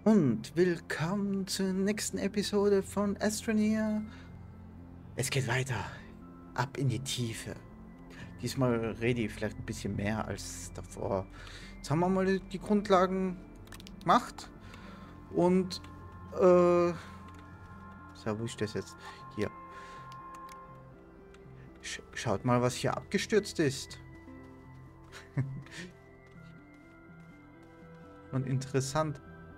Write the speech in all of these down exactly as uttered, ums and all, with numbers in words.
Und willkommen zur nächsten Episode von Astroneer. Es geht weiter. Ab in die Tiefe. Diesmal rede ich vielleicht ein bisschen mehr als davor. Jetzt haben wir mal die Grundlagen gemacht. Und, äh... So, wo ist das jetzt? Hier. Sch schaut mal, was hier abgestürzt ist. Und interessant.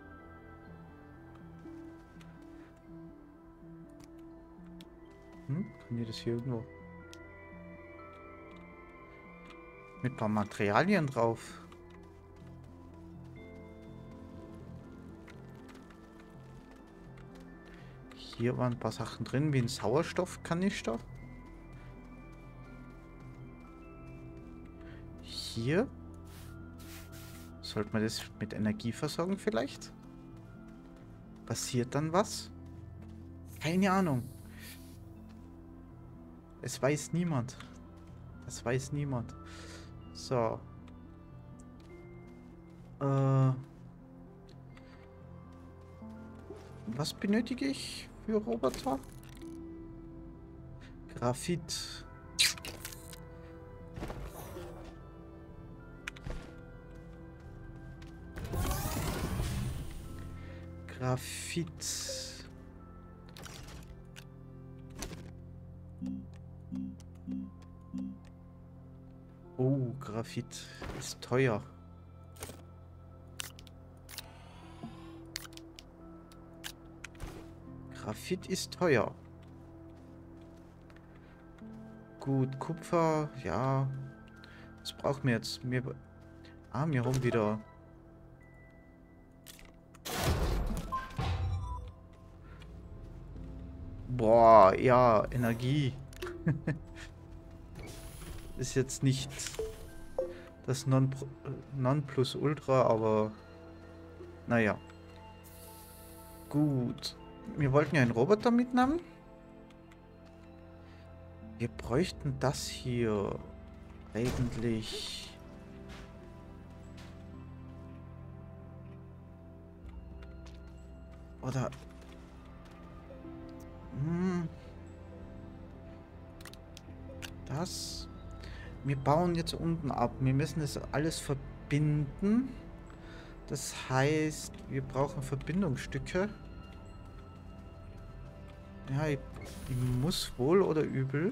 Hm? Kann ich das hier irgendwo... Mit ein paar Materialien drauf. Hier waren ein paar Sachen drin, wie ein Sauerstoffkanister. Hier. Sollte man das mit Energie versorgen vielleicht? Passiert dann was? Keine Ahnung. Es weiß niemand. Das weiß niemand. So. Äh. Was benötige ich für Roboter? Graphit. Graphit. Oh, Graphit ist teuer. Graphit ist teuer. Gut, Kupfer, ja. Was brauchen wir jetzt? Wir, ah, wir haben wieder... Boah, ja, Energie. Ist jetzt nicht das Non Nonplusultra, aber naja. Gut. Wir wollten ja einen Roboter mitnehmen. Wir bräuchten das hier eigentlich. Oder... Hm, das... Wir bauen jetzt unten ab. Wir müssen das alles verbinden. Das heißt, wir brauchen Verbindungsstücke. Ja, ich, ich muss wohl oder übel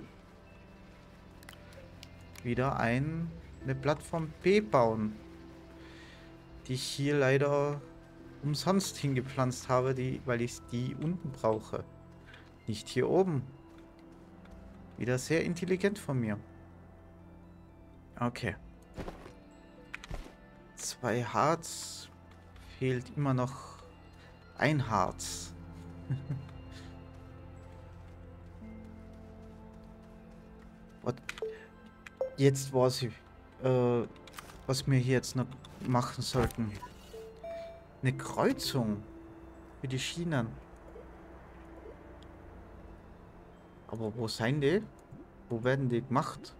wieder ein, eine Plattform B bauen, die ich hier leider umsonst hingepflanzt habe, die, weil ich die unten brauche. Nicht hier oben. Wieder sehr intelligent von mir. Okay. Zwei Harz. Fehlt immer noch ein Harz. What? Jetzt weiß ich, äh, was wir hier jetzt noch machen sollten. Eine Kreuzung für die Schienen. Aber wo sind die? Wo werden die gemacht?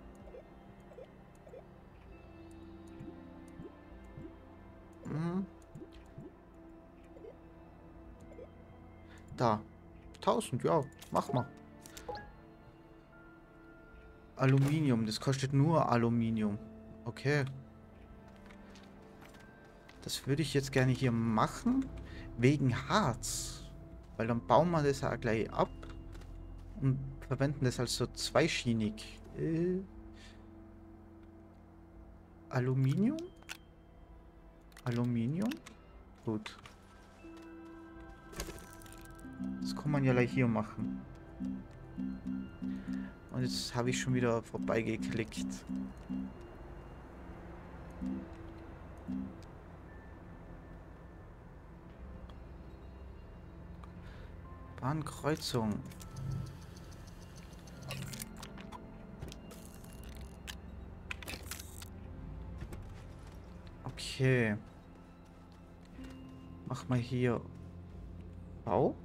Hm. Da. tausend, ja. Mach mal. Aluminium. Das kostet nur Aluminium. Okay. Das würde ich jetzt gerne hier machen. Wegen Harz. Weil dann bauen wir das auch gleich ab. Und verwenden das als so zweischienig. Äh, Aluminium? Aluminium? Gut. Das kann man ja gleich hier machen. Und jetzt habe ich schon wieder vorbeigeklickt. Bahnkreuzung. Okay. Mach mal hier Bau.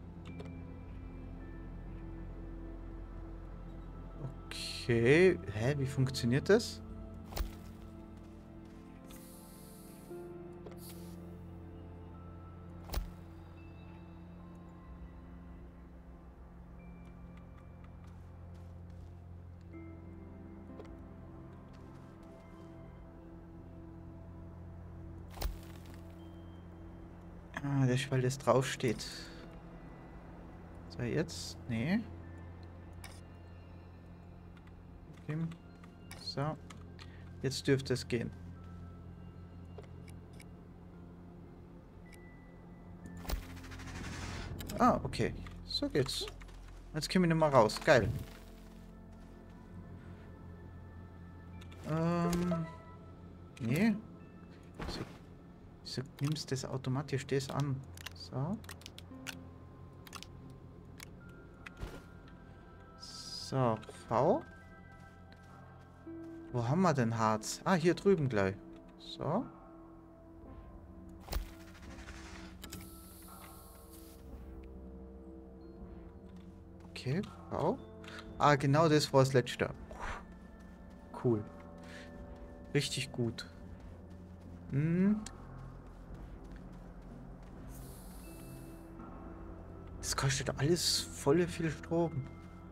Okay. Hä, wie funktioniert das? Ah, das ist, weil das draufsteht. So, jetzt? Nee. Okay. So. Jetzt dürfte es gehen. Ah, okay. So geht's. Jetzt können wir nicht mehr raus. Geil. Ähm. Nee. So, so nimmst das automatisch das an. So. So, V. Wo haben wir denn Harz? Ah, hier drüben gleich. So. Okay, V. Ah, genau das war das letzte. Cool. Richtig gut. Hm. Das kostet alles voll viel Strom.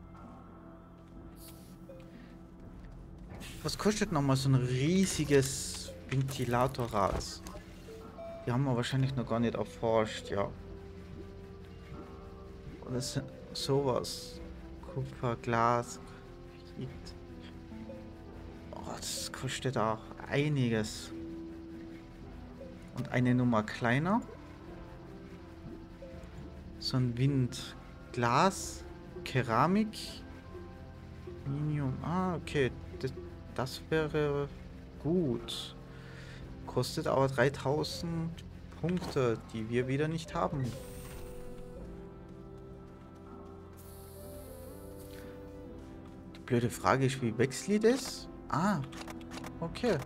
Was kostet nochmal so ein riesiges Ventilatorrad? Die haben wir wahrscheinlich noch gar nicht erforscht, ja. Oder ist sowas? Kupfer, Glas, Graphit. Oh, das kostet auch einiges. Und eine Nummer kleiner. So ein Wind. Glas, Keramik, Aluminium. Ah, okay. Das, das wäre gut. Kostet aber dreitausend Punkte, die wir wieder nicht haben. Die blöde Frage ist, wie wechsle ich das? Ah, okay.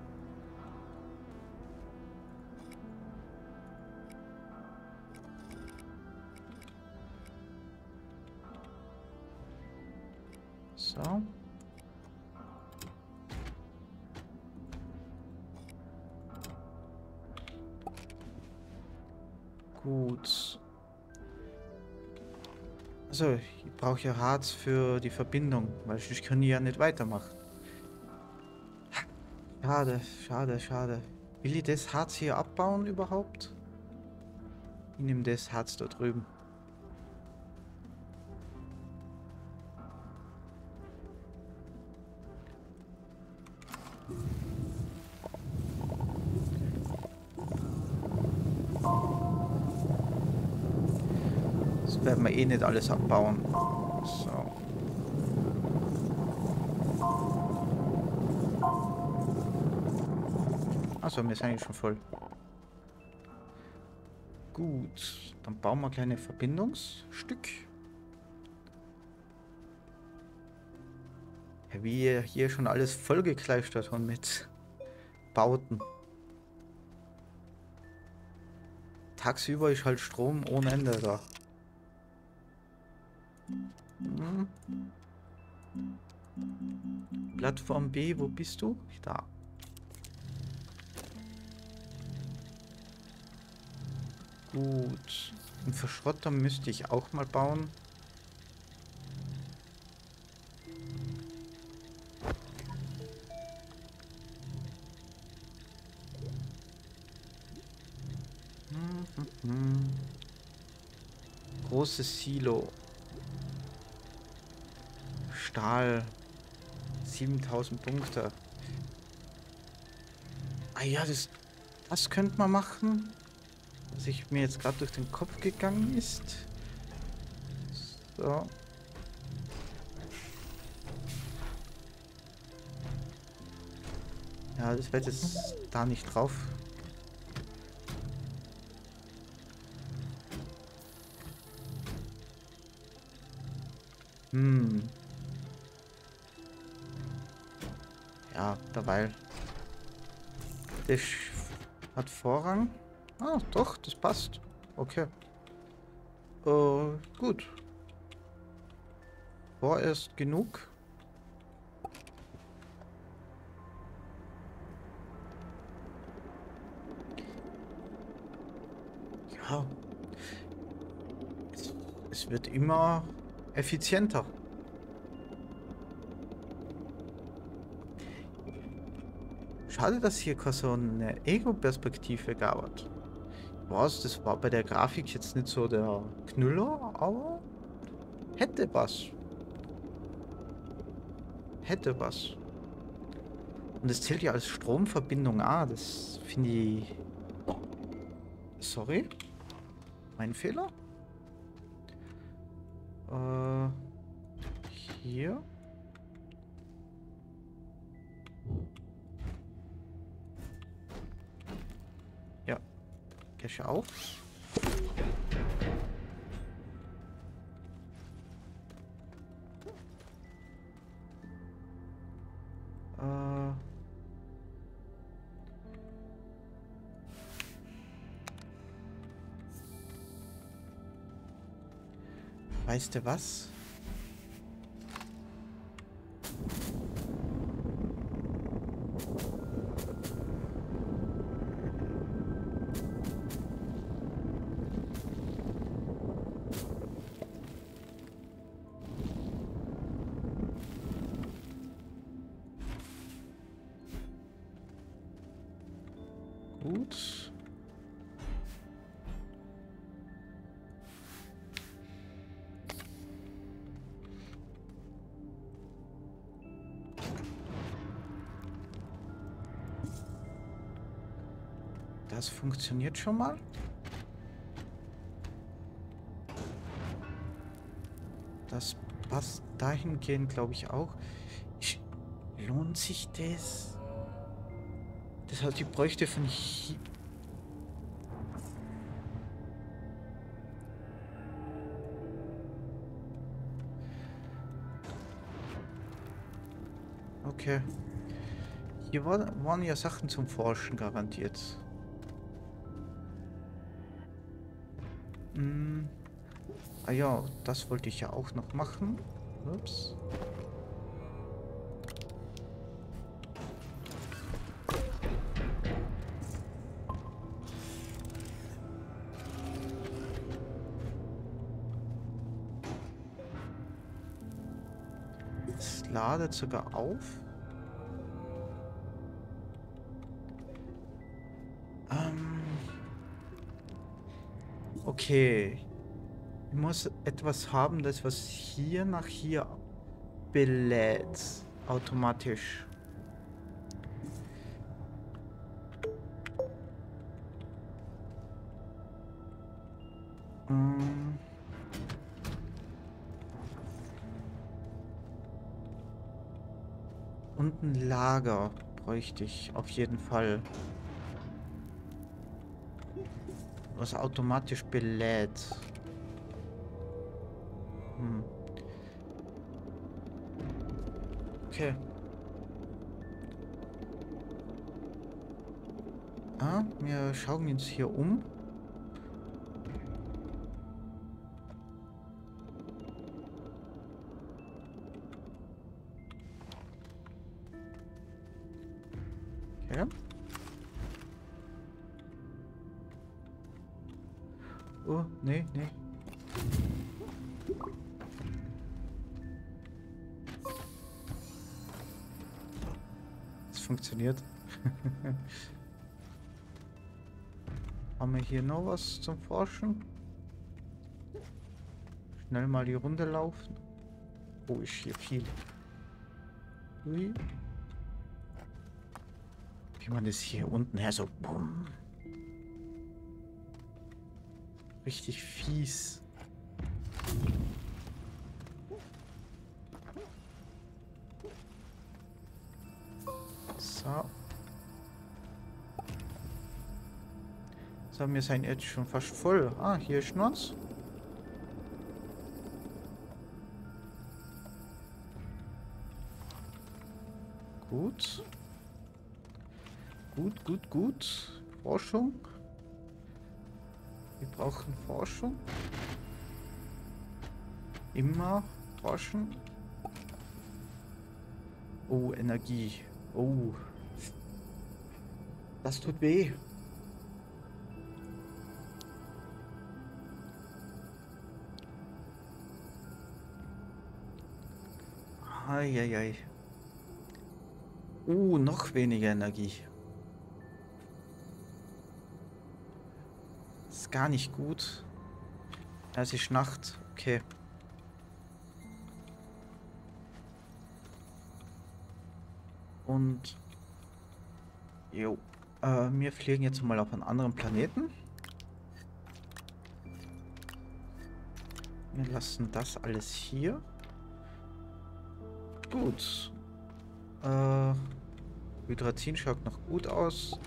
So. Gut. Also, ich brauche ja Harz für die Verbindung, weil ich kann ja nicht weitermachen. Schade, schade, schade. Will ich das Harz hier abbauen überhaupt? Ich nehme das Harz da drüben. Das werden wir eh nicht alles abbauen. So. Achso, wir sind eigentlich schon voll. Gut, dann bauen wir ein kleines Verbindungsstück. Ja, wie hier schon alles vollgekleistert haben mit Bauten. Tagsüber ist halt Strom ohne Ende da. Hm. Plattform B, wo bist du? Da. Gut. Einen Verschrotter müsste ich auch mal bauen. Hm. Großes Silo. Stahl. siebentausend Punkte. Ah ja, das, das könnte man machen. Was ich mir jetzt gerade durch den Kopf gegangen ist. So. Ja, das wird jetzt da nicht drauf. Hm. Ja, derweil. Das hat Vorrang. Ah, doch, das passt. Okay. Äh, gut. Vorerst genug. Ja. Es, es wird immer effizienter. Schade, dass hier keine so eine Ego-Perspektive gab. Was? Das war bei der Grafik jetzt nicht so der Knüller, aber hätte was. Hätte was. Und es zählt ja als Stromverbindung. Ah, das finde ich... Sorry. Mein Fehler. Äh, hier. Ja. Cache auf. Äh... Weißt du was? Gut. Das funktioniert schon mal. Das passt dahingehend, glaube ich, auch. Ich, lohnt sich das? Das heißt, ich bräuchte von hier... Okay. Hier war, waren ja Sachen zum Forschen garantiert. Hm. Ah ja, das wollte ich ja auch noch machen. Ups. Es ladet sogar auf. Ähm. Okay. Ich muss etwas haben, das was hier nach hier belädt. Automatisch. Ähm. Und ein Lager bräuchte ich auf jeden Fall. Was automatisch belädt. Hm. Okay. Ah, wir schauen uns hier um. Okay. Oh, nee, nee. Es funktioniert. Haben wir hier noch was zum Forschen? Schnell mal die Runde laufen. Oh, ist hier viel. Ui. Wie man das hier unten her so... Bumm. Richtig fies. So. So, wir sind jetzt schon fast voll. Ah, hier ist noch was. Gut. Gut, gut, gut. Forschung. Wir brauchen Forschung. Immer forschen. Oh, Energie. Oh. Das tut weh. Eieiei. Uh, noch weniger Energie. ist gar nicht gut. Ja, es ist Nacht. Okay. Und... Jo. Äh, wir fliegen jetzt mal auf einen anderen Planeten. Wir lassen das alles hier. Gut. Äh, Hydrazin schaut noch gut aus.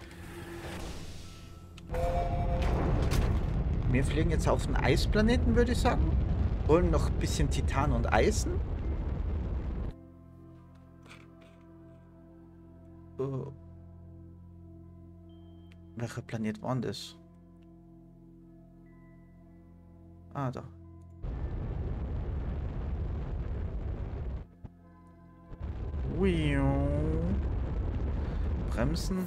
Wir fliegen jetzt auf den Eisplaneten, würde ich sagen. Holen noch ein bisschen Titan und Eisen. Uh. Welcher Planet war denn das? Ah, da. Ui. Bremsen.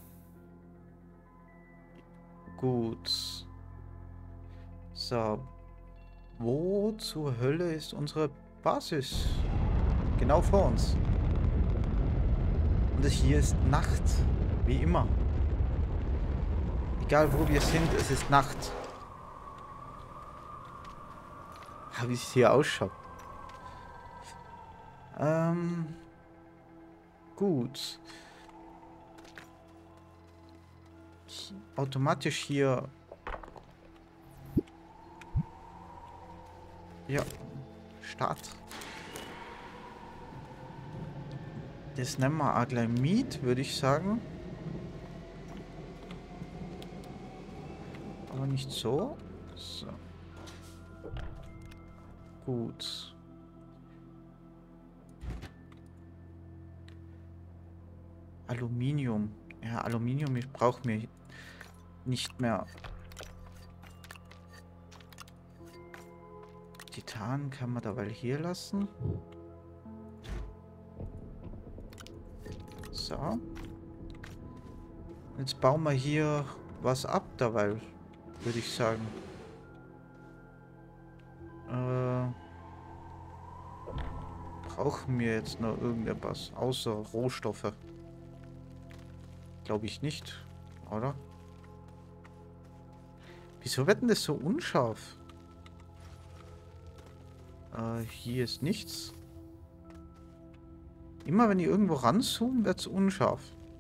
Gut. So. Wo zur Hölle ist unsere Basis? Genau vor uns. Und hier ist Nacht. Wie immer. Egal wo wir sind, es ist Nacht. Ah, wie es hier ausschaut. Ähm. Gut. Automatisch hier. Ja. Start. Das nennen wir Aglamid, würde ich sagen. Aber nicht so. So. Gut. Aluminium. Ja, Aluminium, ich brauche mir nicht mehr. Titan kann man dabei hier lassen. So. Jetzt bauen wir hier was ab dabei, würde ich sagen. Äh, brauchen wir jetzt noch irgendetwas außer Rohstoffe? Glaube ich nicht, oder? Wieso wird denn das so unscharf? Äh, hier ist nichts. Immer wenn ich irgendwo ranzoome, wird es unscharf.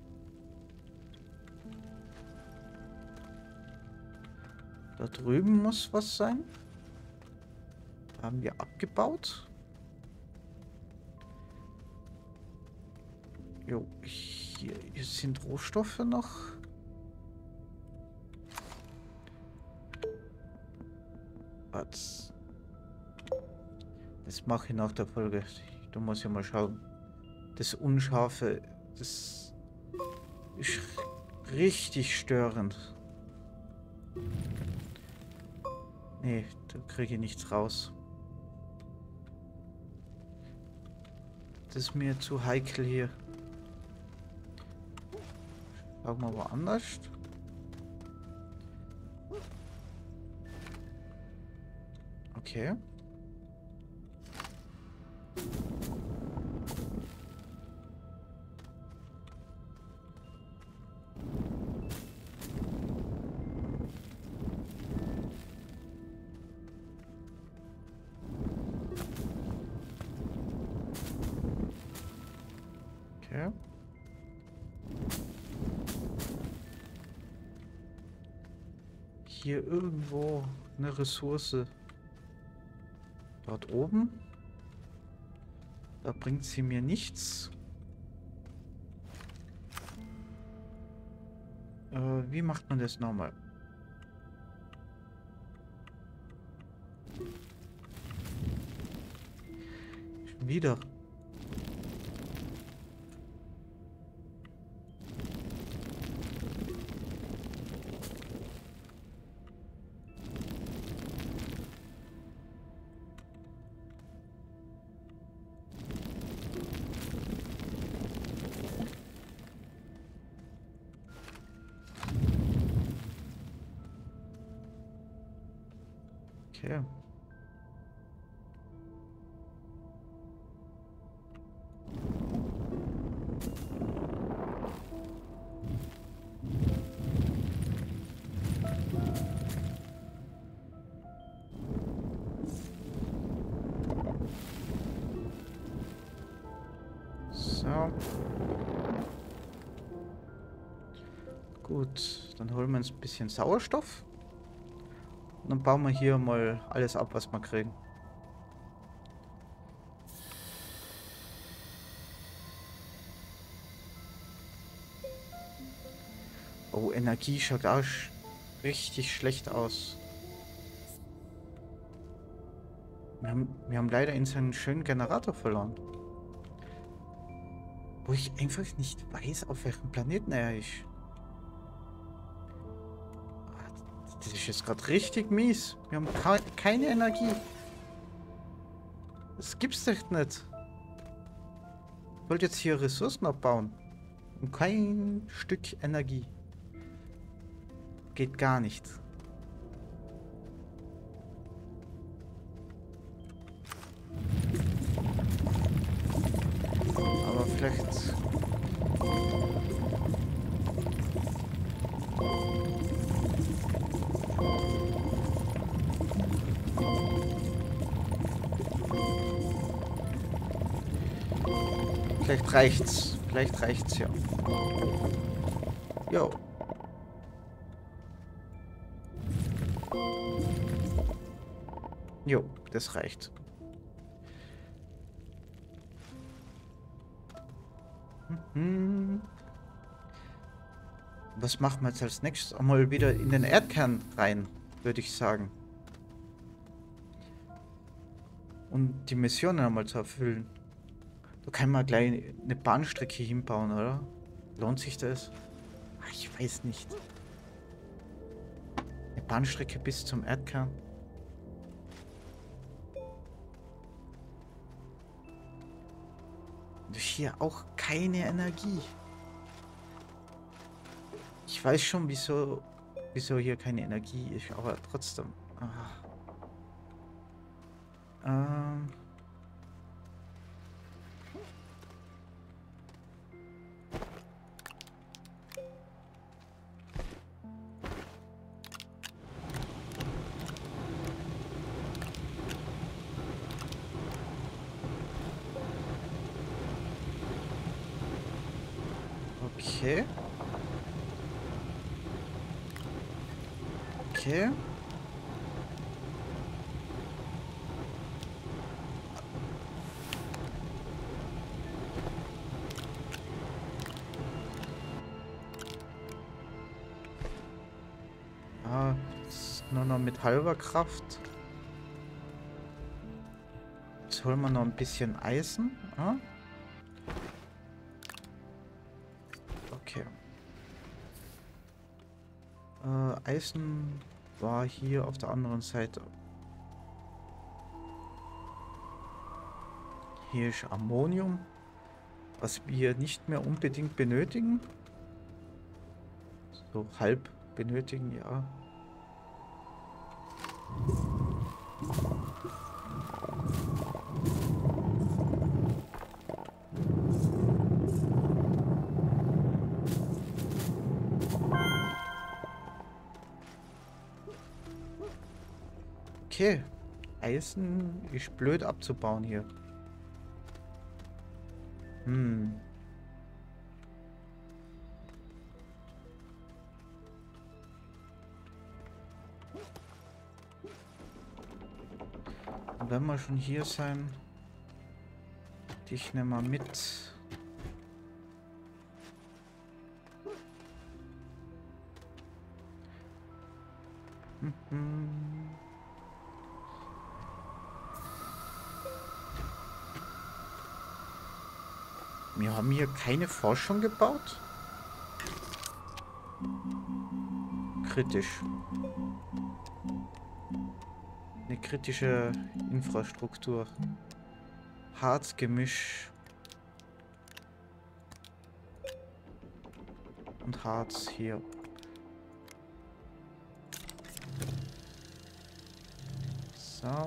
Da drüben muss was sein. Haben wir abgebaut. Jo, hier, hier sind Rohstoffe noch. Was? Das mache ich nach der Folge. Da muss ich mal schauen. Das Unscharfe, das ist richtig störend. Nee, da kriege ich nichts raus. Das ist mir zu heikel hier. Schauen wir woanders. Okay. Okay. Hier irgendwo eine Ressource. Dort oben. Da bringt sie mir nichts. Äh, wie macht man das nochmal? Schon wieder. Okay. So. Gut, dann holen wir uns ein bisschen Sauerstoff. Und dann bauen wir hier mal alles ab, was wir kriegen. Oh, Energie schaut auch sch richtig schlecht aus. Wir haben, wir haben leider in seinen schönen Generator verloren. Wo ich einfach nicht weiß, auf welchem Planeten er ist. Das ist jetzt gerade richtig mies. Wir haben keine Energie. Das gibt's doch nicht. Ich wollte jetzt hier Ressourcen abbauen. Und kein Stück Energie. Geht gar nicht. Aber vielleicht... Vielleicht reicht's. Vielleicht reicht's ja. Jo. Jo, das reicht. Mhm. Was machen wir jetzt als nächstes? Einmal wieder in den Erdkern rein, würde ich sagen. Und die Mission einmal zu erfüllen. Da kann man gleich eine Bahnstrecke hinbauen, oder? Lohnt sich das? Ach, ich weiß nicht. Eine Bahnstrecke bis zum Erdkern. Und hier auch keine Energie. Ich weiß schon, wieso, wieso hier keine Energie ist, aber trotzdem. Ah. Ähm... Okay. Okay. Ah, ist nur noch mit halber Kraft. Jetzt holen wir noch ein bisschen Eisen. Ah. Okay. Äh, Eisen war hier auf der anderen Seite. Hier ist Ammonium, was wir nicht mehr unbedingt benötigen. So halb benötigen, ja. Okay, Eisen ist blöd abzubauen hier. Hm. Und wenn wir schon hier sein, dich nehmen wir mit. Mhm. Wir haben hier keine Forschung gebaut. Kritisch. Eine kritische Infrastruktur. Harzgemisch. Und Harz hier. So.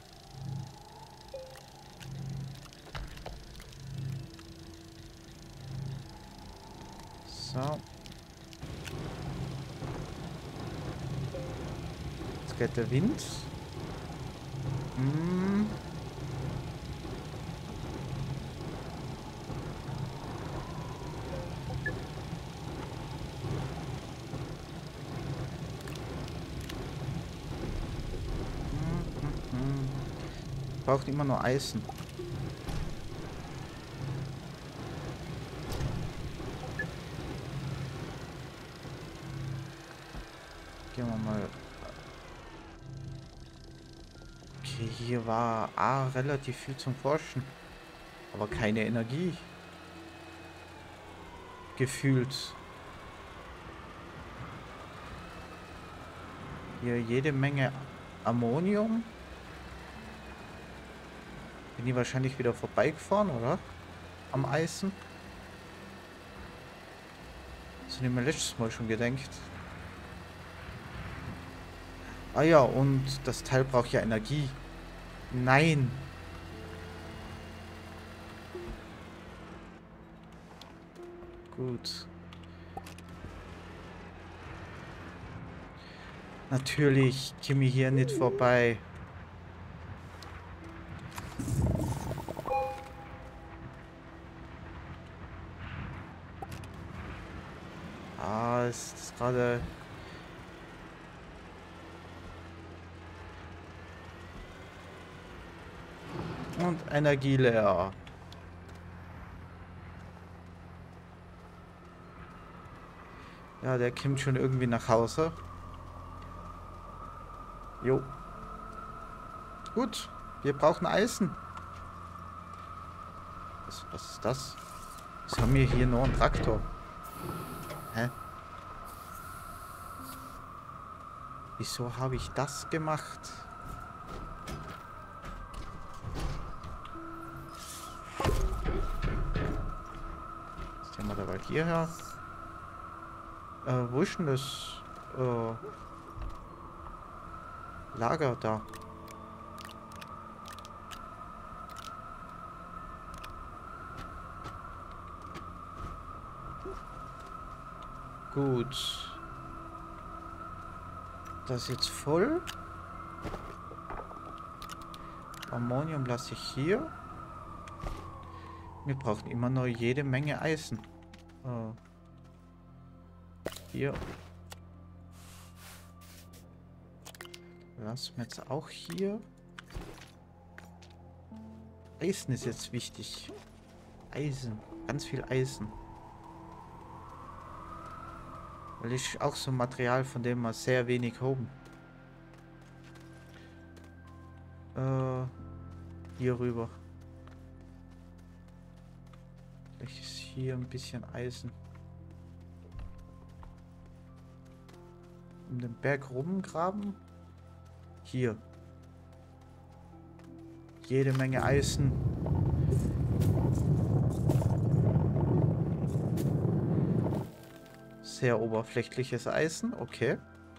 So. Jetzt geht der Wind. Hm. Braucht immer nur Eisen. Gehen wir mal. Okay, hier war A relativ viel zum Forschen. Aber keine Energie. Gefühlt. Hier jede Menge Ammonium. Bin ich wahrscheinlich wieder vorbeigefahren, oder? Am Eisen. Das habe ich mir letztes Mal schon gedacht. Ah ja, und das Teil braucht ja Energie. Nein. Gut. Natürlich komme ich hier nicht vorbei. Ah, ist das gerade... Und Energie leer. Ja, der kommt schon irgendwie nach Hause. Jo. Gut, wir brauchen Eisen. Was, was ist das? Was haben wir hier noch einen Traktor? Hä? Wieso habe ich das gemacht? Jetzt haben wir dabei hierher. Äh, wo ist denn das äh, Lager da? Gut. Das ist jetzt voll. Ammonium lasse ich hier. Wir brauchen immer noch jede Menge Eisen. Oh. Hier. Lassen wir jetzt auch hier. Eisen ist jetzt wichtig. Eisen. Ganz viel Eisen. Weil ich auch so ein Material, von dem wir sehr wenig haben. Äh, hier rüber. Vielleicht ist hier ein bisschen Eisen. Um den Berg rumgraben. Hier. Jede Menge Eisen. Sehr oberflächliches Eisen, okay.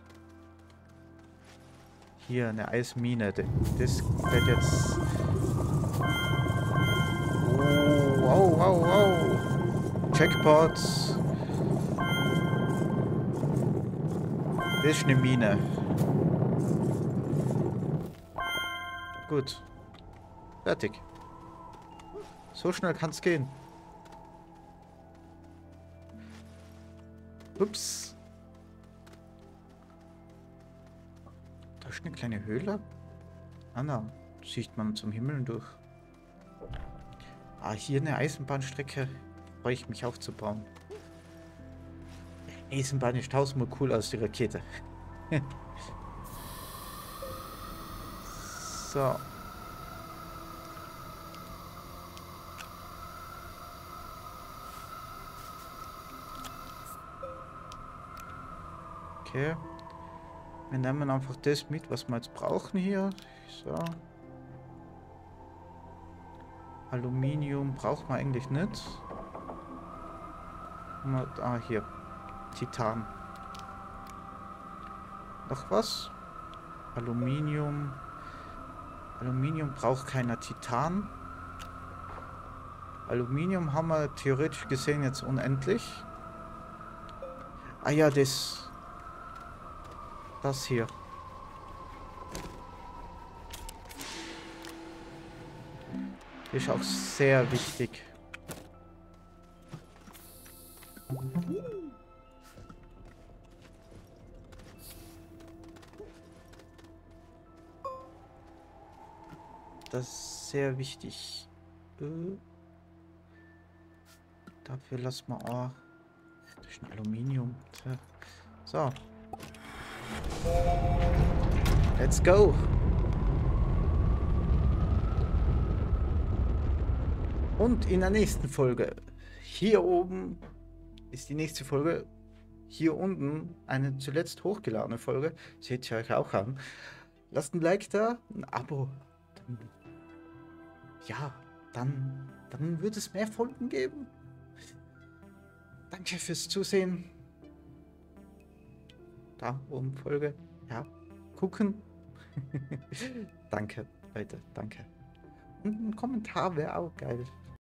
Hier eine Eismine. Das wird jetzt... Oh, wow, wow, wow. Jackpots. Das ist eine Mine. Gut. Fertig. So schnell kann es gehen. Ups. Da ist eine kleine Höhle. Ah, na. Sieht man zum Himmel durch. Ah, hier eine Eisenbahnstrecke. Freue ich mich aufzubauen. Eisenbahn ist tausendmal cooler als die Rakete. So. Okay. Wir nehmen einfach das mit, was wir jetzt brauchen hier. So. Aluminium braucht man eigentlich nicht. Ah, hier. Titan. Noch was? Aluminium. Aluminium braucht keiner. Titan. Aluminium haben wir theoretisch gesehen jetzt unendlich. Ah ja, das... Das hier. Ist auch sehr wichtig. Das ist sehr wichtig. Äh, dafür lassen wir auch durch ein Aluminium. So. Let's go. Und in der nächsten Folge, hier oben ist die nächste Folge, hier unten eine zuletzt hochgeladene Folge, seht ihr euch auch an. Lasst ein Like da, ein Abo. Dann, ja, dann, dann wird es mehr Folgen geben. Danke fürs Zusehen. Da oben Folge, ja, gucken. Danke, Leute, danke. Und ein Kommentar wäre auch geil.